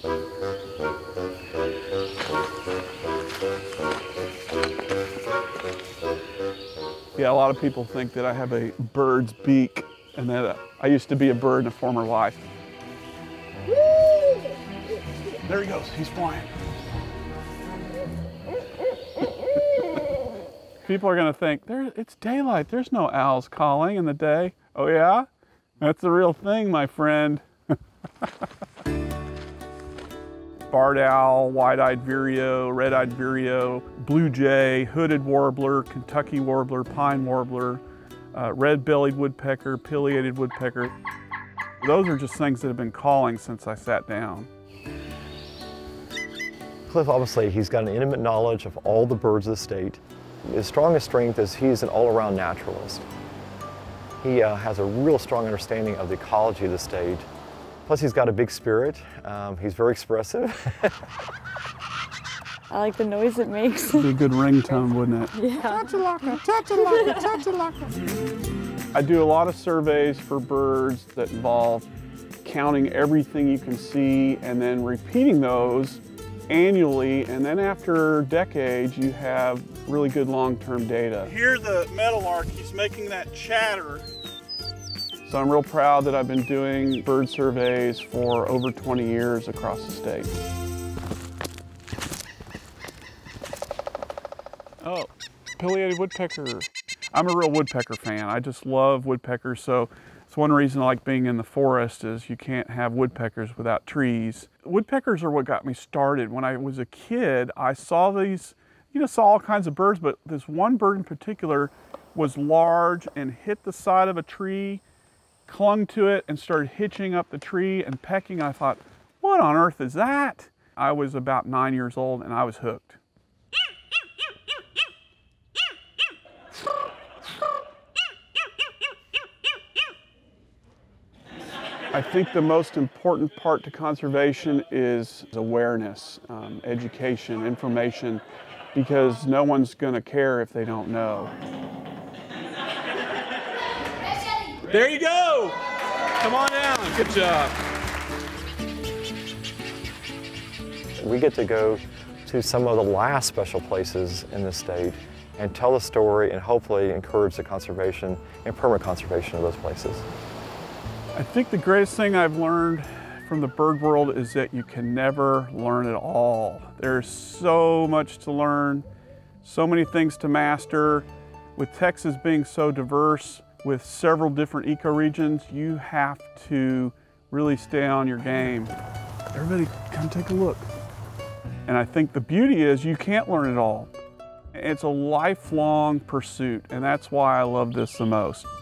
Yeah, a lot of people think that I have a bird's beak and that I used to be a bird in a former life. There he goes, he's flying. People are gonna think, it's daylight, there's no owls calling in the day. Oh yeah? That's the real thing, my friend. Barred owl, white-eyed vireo, red-eyed vireo, blue jay, hooded warbler, Kentucky warbler, pine warbler, red-bellied woodpecker, pileated woodpecker. Those are just things that have been calling since I sat down. Cliff, obviously, he's got an intimate knowledge of all the birds of the state. His strongest strength is he's an all-around naturalist. He has a real strong understanding of the ecology of the state. Plus, he's got a big spirit. He's very expressive. I like the noise it makes. It'd be a good ringtone, wouldn't it? Yeah. Cha-cha-laka, cha-cha-laka, cha-cha-laka. I do a lot of surveys for birds that involve counting everything you can see and then repeating those annually, and then after decades you have really good long-term data. Here's the meadowlark, he's making that chatter. So I'm real proud that I've been doing bird surveys for over 20 years across the state. Oh, pileated woodpecker. I'm a real woodpecker fan. I just love woodpeckers, so it's one reason I like being in the forest is you can't have woodpeckers without trees. Woodpeckers are what got me started. When I was a kid, I saw these, saw all kinds of birds, but this one bird in particular was large and hit the side of a tree, clung to it and started hitching up the tree and pecking. I thought, what on earth is that? I was about 9 years old and I was hooked. I think the most important part to conservation is awareness, education, information, because no one's going to care if they don't know. There you go! Come on down, good job. We get to go to some of the last special places in the state and tell the story and hopefully encourage the conservation and permanent conservation of those places. I think the greatest thing I've learned from the bird world is that you can never learn it all. There's so much to learn, so many things to master. With Texas being so diverse, with several different ecoregions, you have to really stay on your game. Everybody come take a look. And I think the beauty is you can't learn it all. It's a lifelong pursuit, and that's why I love this the most.